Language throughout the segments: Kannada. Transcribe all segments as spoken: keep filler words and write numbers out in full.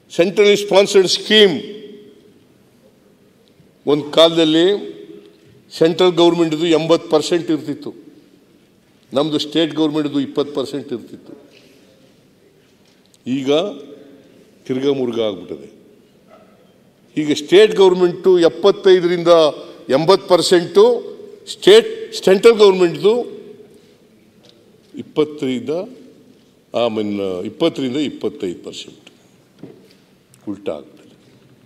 Centrally sponsored scheme. ಒಂದು ಕಾಲದಲ್ಲಿ ಸೆಂಟ್ರಲ್ ಗೌರ್ಮೆಂಟ್ದು ಎಂಬತ್ತು ಪರ್ಸೆಂಟ್ ಇರ್ತಿತ್ತು, ನಮ್ಮದು ಸ್ಟೇಟ್ ಗೌರ್ಮೆಂಟ್ದು ಇಪ್ಪತ್ತು ಪರ್ಸೆಂಟ್ ಇರ್ತಿತ್ತು. ಈಗ ತಿರ್ಗಾ ಮುರ್ಗ ಆಗ್ಬಿಟ್ಟಿದೆ. ಈಗ ಸ್ಟೇಟ್ ಗೌರ್ಮೆಂಟು ಎಪ್ಪತ್ತೈದರಿಂದ ಎಂಬತ್ತು ಪರ್ಸೆಂಟು, ಸ್ಟೇಟ್ ಸೆಂಟ್ರಲ್ ಗೌರ್ಮೆಂಟ್ದು ಇಪ್ಪತ್ತರಿಂದ ಐ ಮೀನ್ ಇಪ್ಪತ್ತರಿಂದ ಇಪ್ಪತ್ತೈದು ಪರ್ಸೆಂಟ್ ಉಲ್ಟಾ ಆಗ್ತದೆ.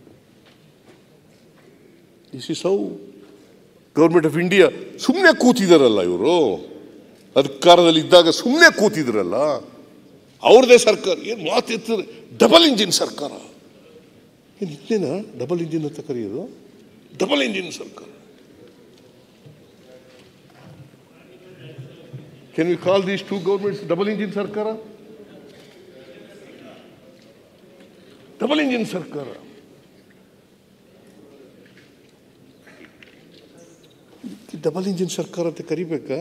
This is how government of India. ಸುಮ್ಮನೆ ಕೂತಿದಾರಲ್ಲ ಇವರು, ಅಧಿಕಾರದಲ್ಲಿ ಇದ್ದಾಗ ಸುಮ್ಮನೆ ಕೂತಿದ್ರಲ್ಲ, ಅವ್ರದೇ ಸರ್ಕಾರ ಏನು ಮಾತಿರ್ತದೆ. ಡಬಲ್ ಇಂಜಿನ್ ಸರ್ಕಾರ ಏನು ಇದೇನಾ ಡಬಲ್ ಇಂಜಿನ್ ಅಂತ ಕರೆಯೋದು? ಡಬಲ್ ಇಂಜಿನ್ ಸರ್ಕಾರ. Can we call these two governments double engine ಸರ್ಕಾರ? ಡಬಲ್ ಇಂಜಿನ್ ಸರ್ಕಾರ. ಡಬಲ್ ಇಂಜಿನ್ ಸರ್ಕಾರ ಅಂತ ಕರಿಬೇಕಾ?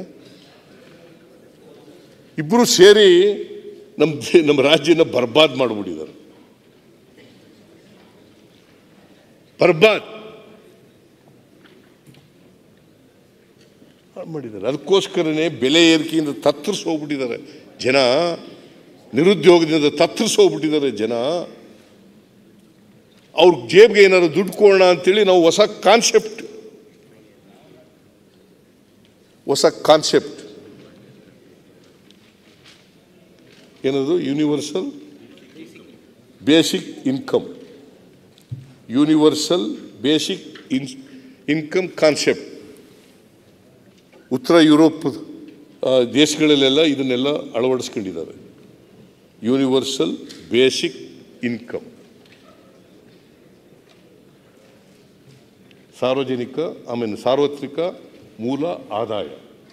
ಇಬ್ಬರು ಸೇರಿ ನಮ್ಮ ನಮ್ಮ ರಾಜ್ಯನ ಬರ್ಬಾದ್ ಮಾಡಿಬಿಟ್ಟಿದ್ದಾರೆ. ಬರ್ಬಾದ್ ಮಾಡಿದ್ದಾರೆ. ಅದಕ್ಕೋಸ್ಕರನೇ ಬೆಲೆ ಏರಿಕೆಯಿಂದ ತತ್ತರಿಸಿ ಹೋಗ್ಬಿಟ್ಟಿದ್ದಾರೆ ಜನ, ನಿರುದ್ಯೋಗದಿಂದ ತತ್ತರಿಸಿ ಹೋಗ್ಬಿಟ್ಟಿದ್ದಾರೆ ಜನ. ಅವ್ರ ಜೇಬ್ಗೆ ಏನಾದ್ರು ದುಡ್ಡು ಕೊಡೋಣ ಅಂತೇಳಿ ನಾವು ಹೊಸ ಕಾನ್ಸೆಪ್ಟ್ ಹೊಸ ಕಾನ್ಸೆಪ್ಟ್ ಏನದು? Universal basic income. Universal basic in income concept ಉತ್ತರ ಯುರೋಪ್ ದೇಶಗಳಲ್ಲೆಲ್ಲ ಇದನ್ನೆಲ್ಲ ಅಳವಡಿಸ್ಕೊಂಡಿದ್ದಾರೆ. ಯೂನಿವರ್ಸಲ್ ಬೇಸಿಕ್ ಇನ್ಕಮ್, ಸಾರ್ವಜನಿಕ ಆಮೇಲೆ ಸಾರ್ವತ್ರಿಕ ಮೂಲ ಆದಾಯ.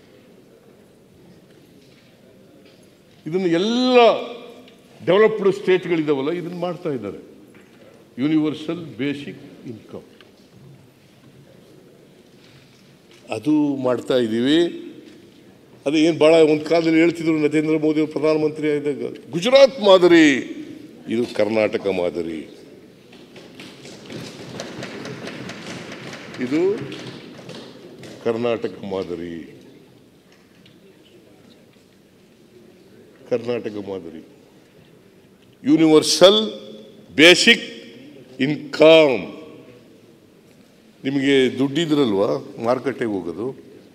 ಇದನ್ನು ಎಲ್ಲ ಡೆವಲಪ್ಡ್ ಸ್ಟೇಟ್ಗಳಿದಾವಲ್ಲ ಇದನ್ನು ಮಾಡ್ತಾ ಇದ್ದಾರೆ. ಯೂನಿವರ್ಸಲ್ ಬೇಸಿಕ್ ಇನ್ಕಮ್ ಅದು ಮಾಡ್ತಾ ಇದ್ದೀವಿ. ಅದು ಏನು ಭಾಳ ಒಂದು ಕಾಲದಲ್ಲಿ ಹೇಳ್ತಿದ್ರು ನರೇಂದ್ರ ಮೋದಿ ಅವರು ಪ್ರಧಾನಮಂತ್ರಿ ಆಗಿದ್ದಾಗ, ಗುಜರಾತ್ ಮಾದರಿ, ಇದು ಕರ್ನಾಟಕ ಮಾದರಿ. ಇದು ಕರ್ನಾಟಕ ಮಾದರಿ. ಕರ್ನಾಟಕ ಮಾದರಿ ಯೂನಿವರ್ಸಲ್ ಬೇಸಿಕ್ ಇನ್ಕಮ್. ನಿಮಗೆ ದುಡ್ಡಿದ್ರಲ್ವಾ ಮಾರ್ಕೆಟಿಗೆ ಹೋಗೋದು?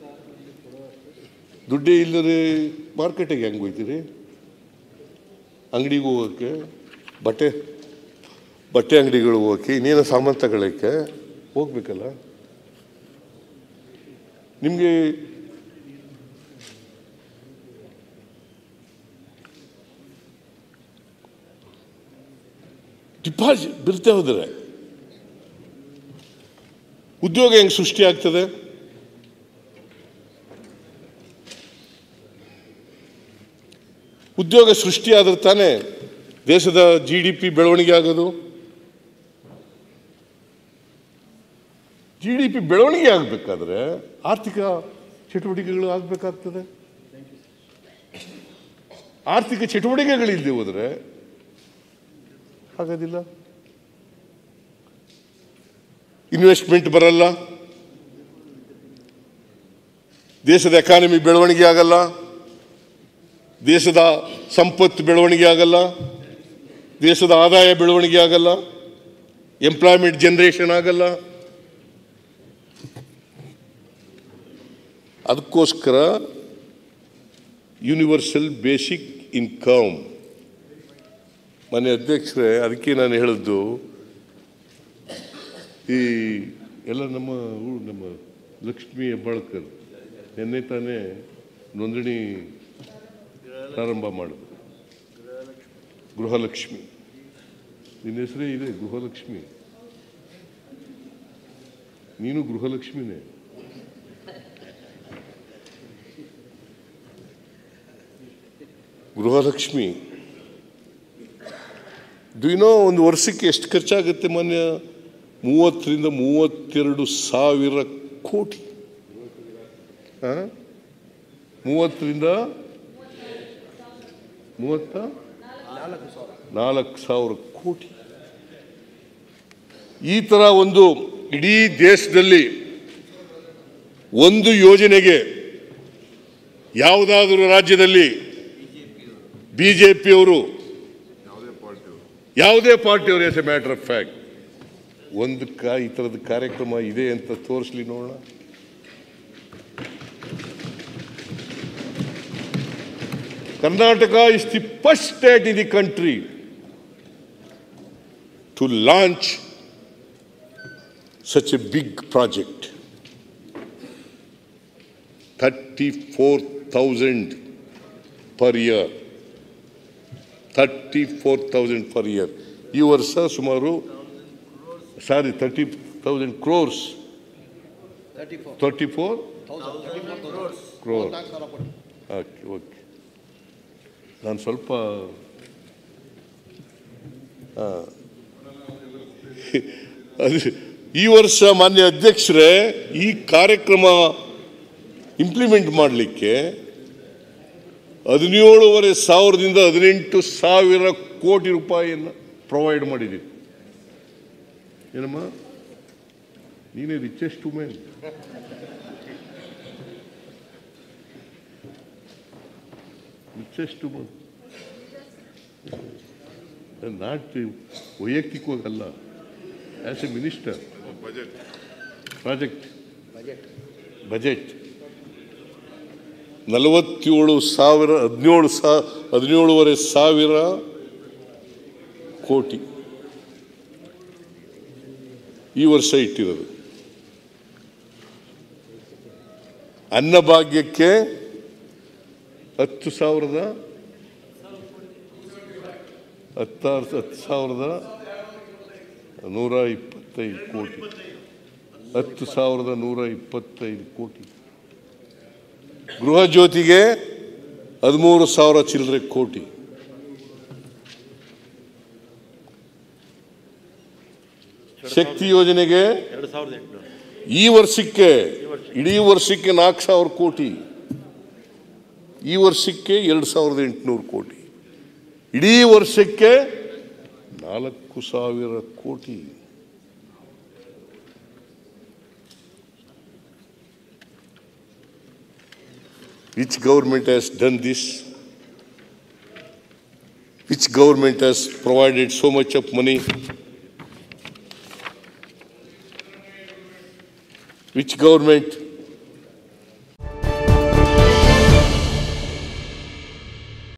ದುಡ್ಡೇ ಇಲ್ಲದೆ ಮಾರ್ಕೆಟಿಗೆ ಹೆಂಗೆ ಹೋಗ್ತೀರಿ? ಅಂಗಡಿಗೆ ಹೋಗೋಕ್ಕೆ, ಬಟ್ಟೆ ಬಟ್ಟೆ ಅಂಗಡಿಗಳಿಗೆ ಹೋಗೋಕ್ಕೆ, ಇನ್ನೇನು ಸಾಮಾನು ತಗೊಳ್ಳೋಕ್ಕೆ ಹೋಗ್ಬೇಕಲ್ಲ. ನಿಮಗೆ ಡಿಪಾಸಿಟ್ ಬಿಡ್ತಾ ಹೋದರೆ ಉದ್ಯೋಗ ಹೆಂಗೆ ಸೃಷ್ಟಿ ಆಗ್ತದೆ? ಉದ್ಯೋಗ ಸೃಷ್ಟಿ ಆದ್ರೆ ತಾನೇ ದೇಶದ ಜಿ ಡಿ ಪಿ ಬೆಳವಣಿಗೆ ಆಗೋದು. ಜಿ ಡಿ ಪಿ ಬೆಳವಣಿಗೆ ಆಗಬೇಕಾದ್ರೆ ಆರ್ಥಿಕ ಚಟುವಟಿಕೆಗಳು ಆಗಬೇಕಾಗ್ತದೆ. ಆರ್ಥಿಕ ಚಟುವಟಿಕೆಗಳಿಲ್ಲದೆ ಹೋದರೆ ಆಗೋದಿಲ್ಲ. ಇನ್ವೆಸ್ಟ್ಮೆಂಟ್ ಬರಲ್ಲ, ದೇಶದ ಎಕಾನಮಿ ಬೆಳವಣಿಗೆ ಆಗಲ್ಲ, ದೇಶದ ಸಂಪತ್ತು ಬೆಳವಣಿಗೆ ಆಗಲ್ಲ, ದೇಶದ ಆದಾಯ ಬೆಳವಣಿಗೆ ಆಗಲ್ಲ, ಎಂಪ್ಲಾಯ್ಮೆಂಟ್ ಜನರೇಷನ್ ಆಗಲ್ಲ. ಅದಕ್ಕೋಸ್ಕರ ಯೂನಿವರ್ಸಲ್ ಬೇಸಿಕ್ ಇನ್ಕಮ್. ಮನೆ ಅಧ್ಯಕ್ಷರೇ, ಅದಕ್ಕೆ ನಾನು ಹೇಳಿದ್ದು, ಈ ಎಲ್ಲ ನಮ್ಮ ನಮ್ಮ ಲಕ್ಷ್ಮೀ ಹೆಬ್ಬಾಳ್ಕರ್ ನಿನ್ನೆ ತಾನೇ ನೋಂದಣಿ ಪ್ರಾರಂಭ ಮಾಡಿದ್ರು. ಗೃಹಲಕ್ಷ್ಮಿ, ನಿನ್ನ ಹೆಸರೇ ಇದೆ ಗೃಹಲಕ್ಷ್ಮಿ. ನೀನು ಗೃಹಲಕ್ಷ್ಮಿನೇ. ಗೃಹಲಕ್ಷ್ಮಿ ದುನೋ ಒಂದು ವರ್ಷಕ್ಕೆ ಎಷ್ಟು ಖರ್ಚಾಗುತ್ತೆ? ಮಾನ್ಯ ಮೂವತ್ತರಿಂದ ಮೂವತ್ತೆರಡು ಸಾವಿರ ಕೋಟಿ. ಮೂವತ್ತರಿಂದ ಮೂವತ್ತ ನಾಲ್ಕು ಸಾವಿರ ಕೋಟಿ ಈ ತರ ಒಂದು ಇಡೀ ದೇಶದಲ್ಲಿ ಒಂದು ಯೋಜನೆಗೆ ಯಾವುದಾದರೂ ರಾಜ್ಯದಲ್ಲಿ ಬಿಜೆಪಿಯವರು ಯಾವುದೇ ಪಾರ್ಟಿಯವರು as a matter of fact ಒಂದು ಕಾ ಈ ಥರದ ಕಾರ್ಯಕ್ರಮ ಇದೆ ಅಂತ ತೋರಿಸ್ಲಿ ನೋಡೋಣ. Karnataka is the first state in the country to launch such a big project. thirty-four thousand per year. thirty-four thousand per year. ಈ ವರ್ಷ ಸುಮಾರು sorry thirty thousand crores. thirty-four crores. Okay okay ನಾನು ಸ್ವಲ್ಪ ಅದು ಈ ವರ್ಷ ಮಾನ್ಯ ಅಧ್ಯಕ್ಷರೇ ಈ ಕಾರ್ಯಕ್ರಮ ಇಂಪ್ಲಿಮೆಂಟ್ ಮಾಡಲಿಕ್ಕೆ ಹದಿನೇಳುವರೆ ಸಾವಿರದಿಂದ ಹದಿನೆಂಟು ಸಾವಿರ ಕೋಟಿ ರೂಪಾಯಿಯನ್ನು ಪ್ರೊವೈಡ್ ಮಾಡಿದ್ದೀವಿ. ಏನಮ್ಮ ನೀನೇ richest women. Richest women not ವೈಯಕ್ತಿಕವಾಗಲ್ಲ, as a minister. Project budget ನಲವತ್ತೇಳು ಸಾವಿರ ಹದಿನೇಳು ಸಾ ಹದಿನೇಳುವರೆ ಸಾವಿರ ಕೋಟಿ ಈ ವರ್ಷ ಇಟ್ಟಿರೋದು. ಅನ್ನಭಾಗ್ಯಕ್ಕೆ ಹತ್ತು ಸಾವಿರದ ಹತ್ತಾರು ಹತ್ತು ಸಾವಿರದ ನೂರ ಇಪ್ಪತ್ತೈದು ಕೋಟಿ ಹತ್ತು ಸಾವಿರದ ನೂರ ಇಪ್ಪತ್ತೈದು ಕೋಟಿ. ಗೃಹ ಜ್ಯೋತಿಗೆ ಹದಿಮೂರು ಸಾವಿರ ಚಿಲ್ಲರೆ ಕೋಟಿ. ಶಕ್ತಿ ಯೋಜನೆಗೆ ಈ ವರ್ಷಕ್ಕೆ ಇಡೀ ವರ್ಷಕ್ಕೆ ನಾಲ್ಕು ಸಾವಿರ ಕೋಟಿ. ಈ ವರ್ಷಕ್ಕೆ ಎರಡು ಸಾವಿರದ ಎಂಟುನೂರು ಕೋಟಿ. ಇಡೀ ವರ್ಷಕ್ಕೆ ನಾಲ್ಕು ಸಾವಿರ ಕೋಟಿ. Which government has done this? Which government has provided so much of money? Which government